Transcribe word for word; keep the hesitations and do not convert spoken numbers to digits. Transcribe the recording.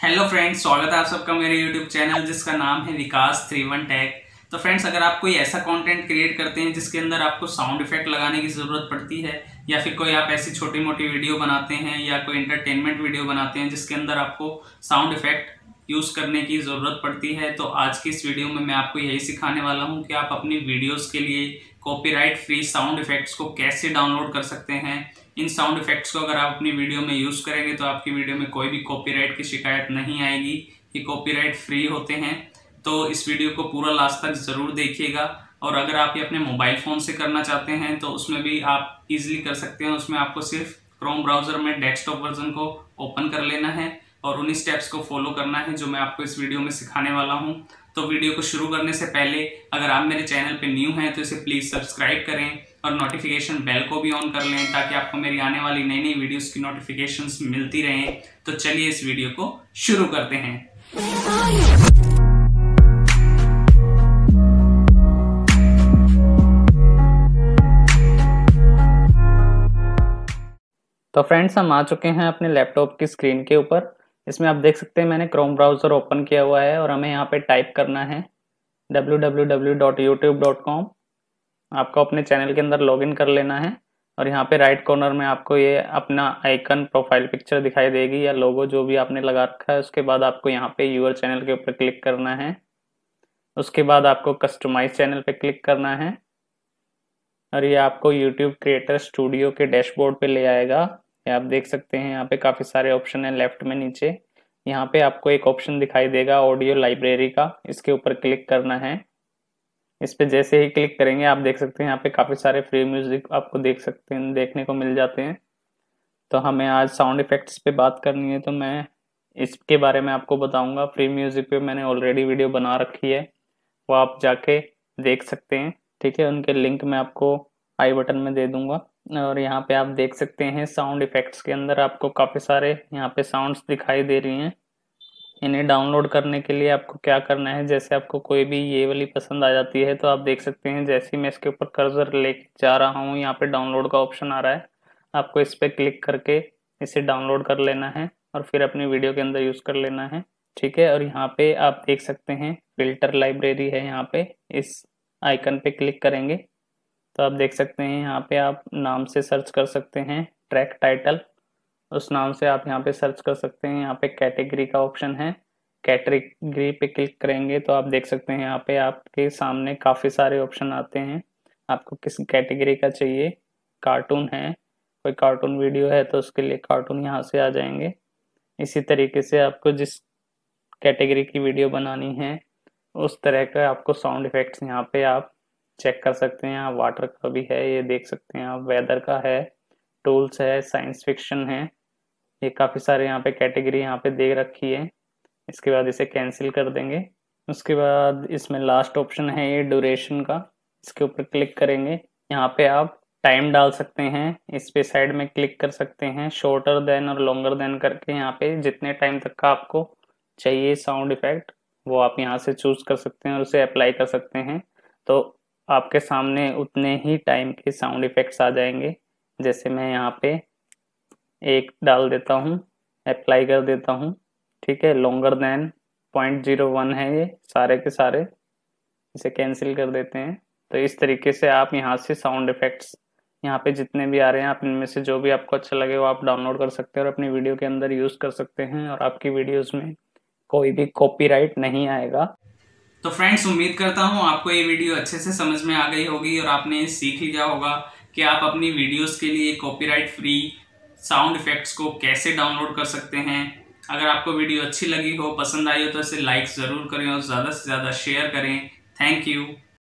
Hello friends, स्वागत है आप सबका मेरे यूट्यूब चैनल जिसका नाम है विकास थ्री वन टेक। तो फ्रेंड्स, अगर आप कोई ऐसा कंटेंट क्रिएट करते हैं जिसके अंदर आपको साउंड इफेक्ट लगाने की ज़रूरत पड़ती है, या फिर कोई आप ऐसी छोटी मोटी वीडियो बनाते हैं या कोई इंटरटेनमेंट वीडियो बनाते हैं जिसके अंदर आपको साउंड इफेक्ट यूज़ करने की ज़रूरत पड़ती है, तो आज की इस वीडियो में मैं आपको यही सिखाने वाला हूँ कि आप अपनी वीडियोज़ के लिए कॉपीराइट फ्री साउंड इफेक्ट्स को कैसे डाउनलोड कर सकते हैं। इन साउंड इफेक्ट्स को अगर आप अपनी वीडियो में यूज़ करेंगे तो आपकी वीडियो में कोई भी कॉपीराइट की शिकायत नहीं आएगी। ये कॉपीराइट फ्री होते हैं, तो इस वीडियो को पूरा लास्ट तक ज़रूर देखिएगा। और अगर आप ये अपने मोबाइल फ़ोन से करना चाहते हैं तो उसमें भी आप इजीली कर सकते हैं। उसमें आपको सिर्फ क्रोम ब्राउज़र में डेस्कटॉप वर्जन को ओपन कर लेना है और उन्हीं स्टेप्स को फॉलो करना है जो मैं आपको इस वीडियो में सिखाने वाला हूं। तो वीडियो को शुरू करने से पहले अगर आप मेरे चैनल पे न्यू हैं तो इसे प्लीज़ सब्सक्राइब करें और नोटिफिकेशन बेल को भी ऑन कर लें ताकि आपको मेरी आने वाली नई नई वीडियोस की नोटिफिकेशंस मिलती रहें। तो चलिए इस वीडियो को शुरू करते हैं। तो फ्रेंड्स, हम आ चुके हैं अपने लैपटॉप की स्क्रीन के ऊपर। इसमें आप देख सकते हैं मैंने क्रोम ब्राउज़र ओपन किया हुआ है और हमें यहाँ पे टाइप करना है W W W dot YouTube dot com. आपको अपने चैनल के अंदर लॉगिन कर लेना है और यहाँ पे राइट कॉर्नर में आपको ये अपना आइकन प्रोफाइल पिक्चर दिखाई देगी या लोगो जो भी आपने लगा रखा है। उसके बाद आपको यहाँ पे यूर चैनल के ऊपर क्लिक करना है। उसके बाद आपको कस्टमाइज चैनल पे क्लिक करना है और ये आपको यूट्यूब क्रिएटर स्टूडियो के डैशबोर्ड पे ले आएगा। आप देख सकते हैं यहाँ पे काफ़ी सारे ऑप्शन हैं लेफ्ट में नीचे। यहाँ पे आपको एक ऑप्शन दिखाई देगा ऑडियो लाइब्रेरी का, इसके ऊपर क्लिक करना है। इस पे जैसे ही क्लिक करेंगे आप देख सकते हैं यहाँ पे काफ़ी सारे फ्री म्यूजिक आपको देख सकते हैं देखने को मिल जाते हैं। तो हमें आज साउंड इफेक्ट्स पे बात करनी है तो मैं इसके बारे में आपको बताऊंगा। फ्री म्यूजिक पे मैंने ऑलरेडी वीडियो बना रखी है, वो आप जाके देख सकते हैं, ठीक है। उनके लिंक मैं आपको आई बटन में दे दूंगा। और यहाँ पे आप देख सकते हैं साउंड इफेक्ट्स के अंदर आपको काफ़ी सारे यहाँ पे साउंड्स दिखाई दे रही हैं। इन्हें डाउनलोड करने के लिए आपको क्या करना है, जैसे आपको कोई भी ये वाली पसंद आ जाती है तो आप देख सकते हैं जैसे ही मैं इसके ऊपर कर्सर लेके जा रहा हूँ यहाँ पे डाउनलोड का ऑप्शन आ रहा है। आपको इस पर क्लिक करके इसे डाउनलोड कर लेना है और फिर अपनी वीडियो के अंदर यूज़ कर लेना है, ठीक है। और यहाँ पे आप देख सकते हैं फिल्टर लाइब्रेरी है, यहाँ पे इस आइकन पे क्लिक करेंगे तो आप देख सकते हैं यहाँ पे आप नाम से सर्च कर सकते हैं, ट्रैक टाइटल उस नाम से आप यहाँ पे सर्च कर सकते हैं। यहाँ पे कैटेगरी का ऑप्शन है, कैटेगरी पे क्लिक करेंगे तो आप देख सकते हैं यहाँ पे आपके सामने काफ़ी सारे ऑप्शन आते हैं। आपको किस कैटेगरी का चाहिए, कार्टून है, कोई कार्टून वीडियो है तो उसके लिए कार्टून यहाँ से आ जाएंगे। इसी तरीके से आपको जिस कैटेगरी की वीडियो बनानी है उस तरह का आपको साउंड इफेक्ट्स यहाँ पे आप चेक कर सकते हैं। यहाँ वाटर का भी है, ये देख सकते हैं आप, वेदर का है, टूल्स है, साइंस फिक्शन है, ये काफ़ी सारे यहाँ पे कैटेगरी यहाँ पे दे रखी है। इसके बाद इसे कैंसिल कर देंगे। उसके बाद इसमें लास्ट ऑप्शन है ये ड्यूरेशन का, इसके ऊपर क्लिक करेंगे। यहाँ पे आप टाइम डाल सकते हैं, इस पे साइड में क्लिक कर सकते हैं, शॉर्टर देन और लॉन्गर देन करके यहाँ पे जितने टाइम तक का आपको चाहिए साउंड इफेक्ट वो आप यहाँ से चूज कर सकते हैं और उसे अप्लाई कर सकते हैं। तो आपके सामने उतने ही टाइम के साउंड इफेक्ट्स आ जाएंगे। जैसे मैं यहाँ पे एक डाल देता हूँ, अप्लाई कर देता हूँ, ठीक है। Longer than point zero one है ये सारे के सारे, इसे कैंसिल कर देते हैं। तो इस तरीके से आप यहाँ से साउंड इफेक्ट्स यहाँ पे जितने भी आ रहे हैं आप इनमें से जो भी आपको अच्छा लगे वो आप डाउनलोड कर सकते हैं और अपनी वीडियो के अंदर यूज कर सकते हैं और आपकी वीडियोज में कोई भी कॉपीराइट नहीं आएगा। तो फ्रेंड्स, उम्मीद करता हूँ आपको ये वीडियो अच्छे से समझ में आ गई होगी और आपने सीख लिया होगा कि आप अपनी वीडियोस के लिए कॉपीराइट फ्री साउंड इफेक्ट्स को कैसे डाउनलोड कर सकते हैं। अगर आपको वीडियो अच्छी लगी हो, पसंद आई हो तो इसे लाइक ज़रूर करें और ज़्यादा से ज़्यादा शेयर करें। Thank you.